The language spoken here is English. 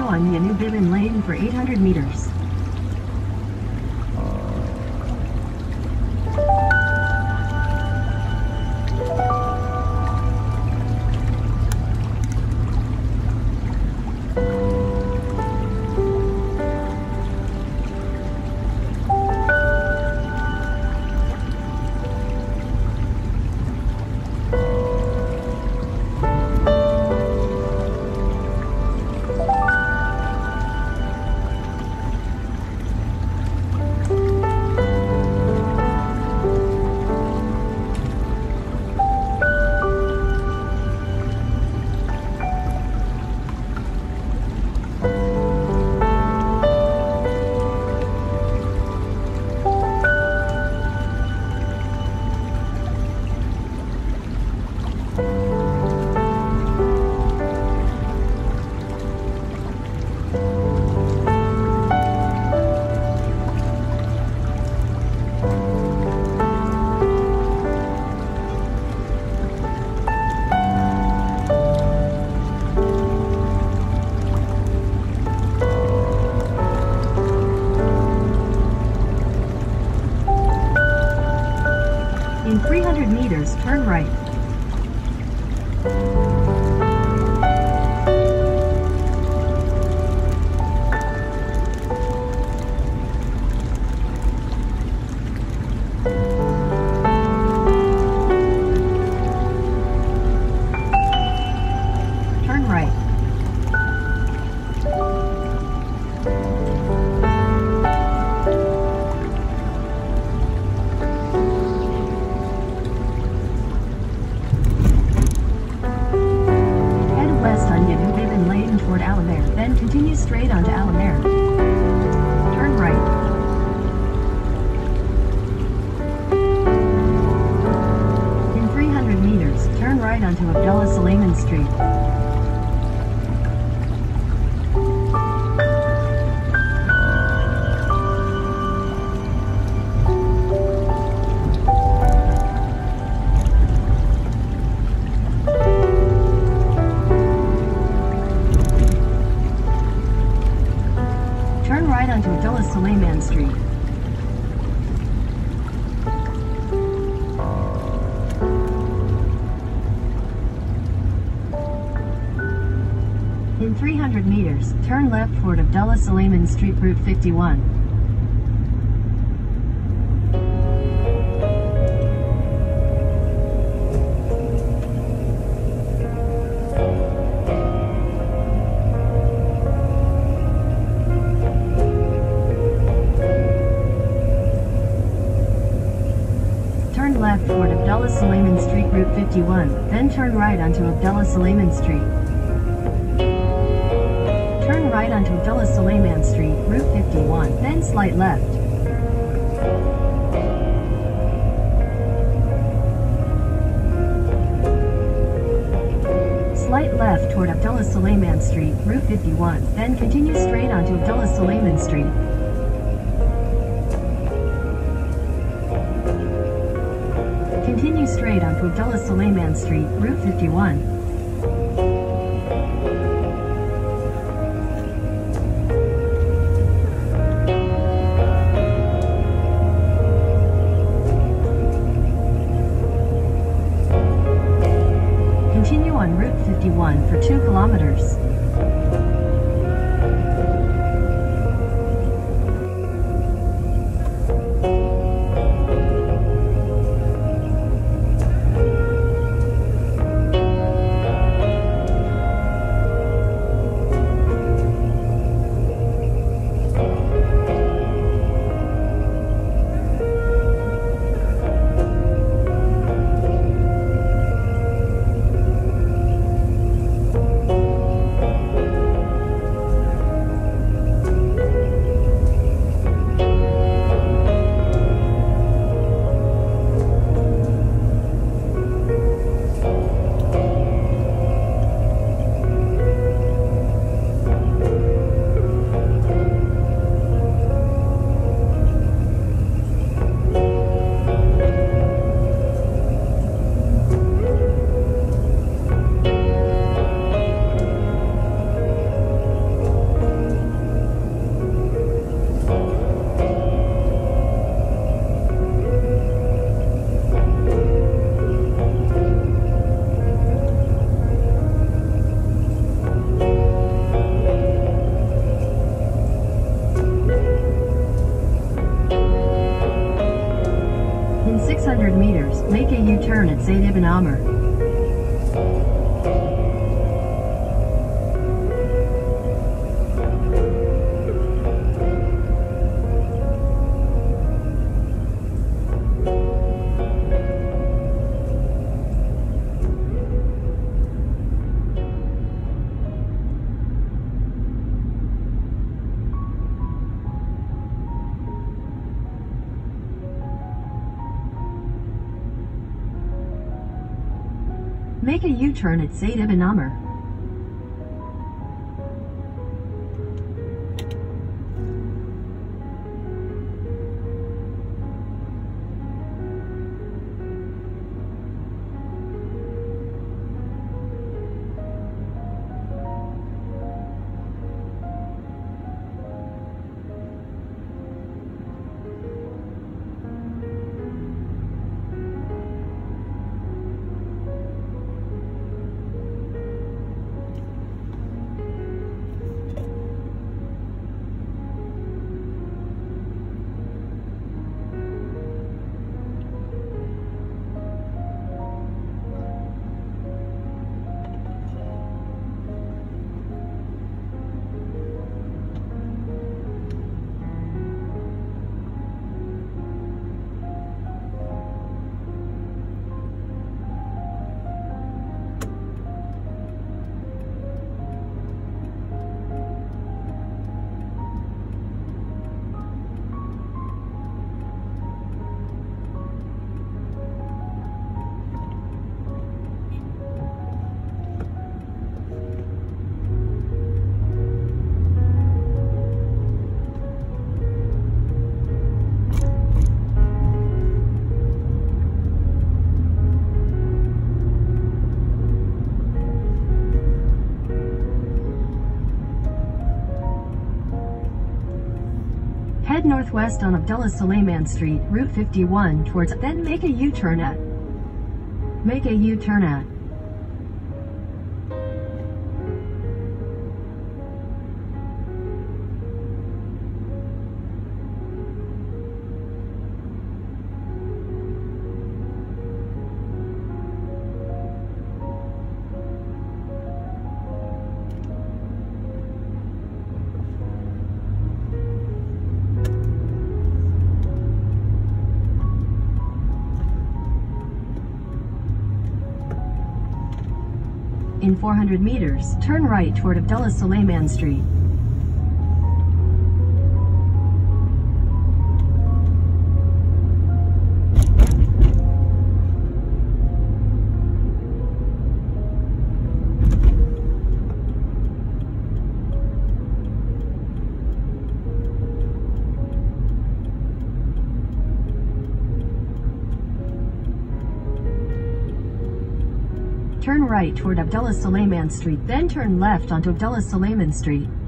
on Yanubilan Lane for 800 meters. In 300 meters, turn right. Turn right. Toward Alamare, then continue straight onto Alamare. Turn right. In 300 meters, turn right onto Abdullah Suleiman Street. Turn right onto Abdullah Suleiman Street. In 300 meters, turn left toward Abdullah Suleiman Street, Route 51. Turn left toward Abdullah Suleiman Street, Route 51, then turn right onto Abdullah Suleiman Street. Turn right onto Abdullah Suleiman Street, Route 51, then slight left. Slight left toward Abdullah Suleiman Street, Route 51, then continue straight onto Abdullah Suleiman Street. Continue straight onto Abdullah Suleiman Street, Route 51. Continue on Route 51 for 2 kilometers. at Said Ibn Amr. Make a U-turn at Said Ibn Amr. Head northwest on Abdullah Suleiman Street, Route 51 towards, then make a U-turn at. Make a U-turn at. In 400 meters, turn right toward Abdullah Suleiman Street. Turn right toward Abdullah Suleiman Street, then turn left onto Abdullah Suleiman Street.